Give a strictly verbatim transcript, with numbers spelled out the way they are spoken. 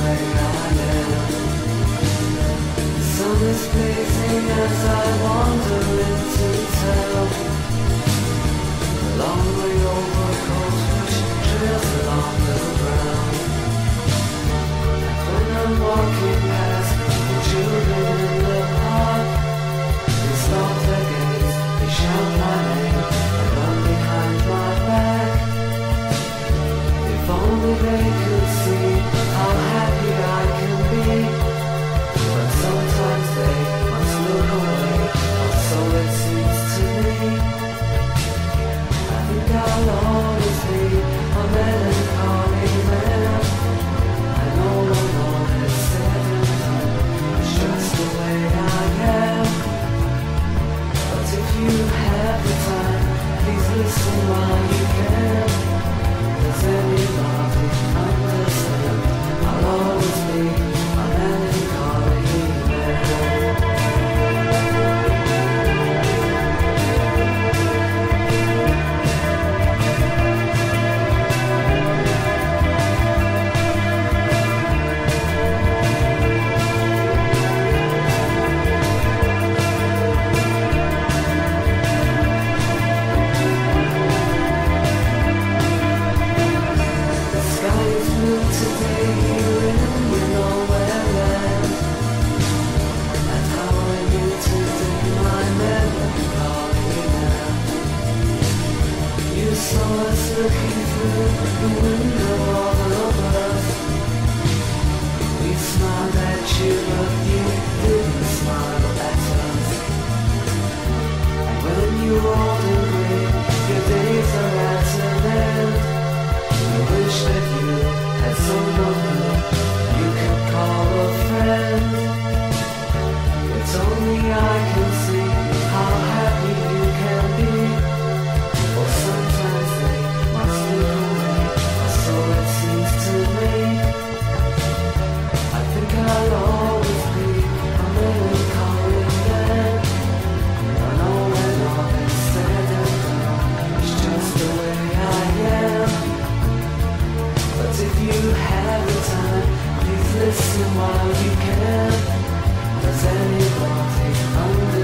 way I am. The sun is blazing as I wander into town. The long way over cold bush trails along the ground. And when I'm walking past the children in the park, they stop their gaze, they shout my name, and run behind my back. If only they could see how happy I can be, but sometimes they must look away, or so it seems to me. I think I'll always be a melancholy man. I know when all is said and done, it's just the way I am. But if you have the time, please listen while you can. Does anybody understand? I'll always be a melancholy man. Looking through the window of us, we smiled at you, but you didn't smile at us. And when you're old and grey, your days are at an end. I wish that you had someone new you could call a friend. It's only I can see how happy you can be, or sometimes they look away, or so it seems to me. I think I'll always be a melancholy man. I know when all is said and done, it's just the way I am. But if you have the time, please listen while you can. Does anybody understand?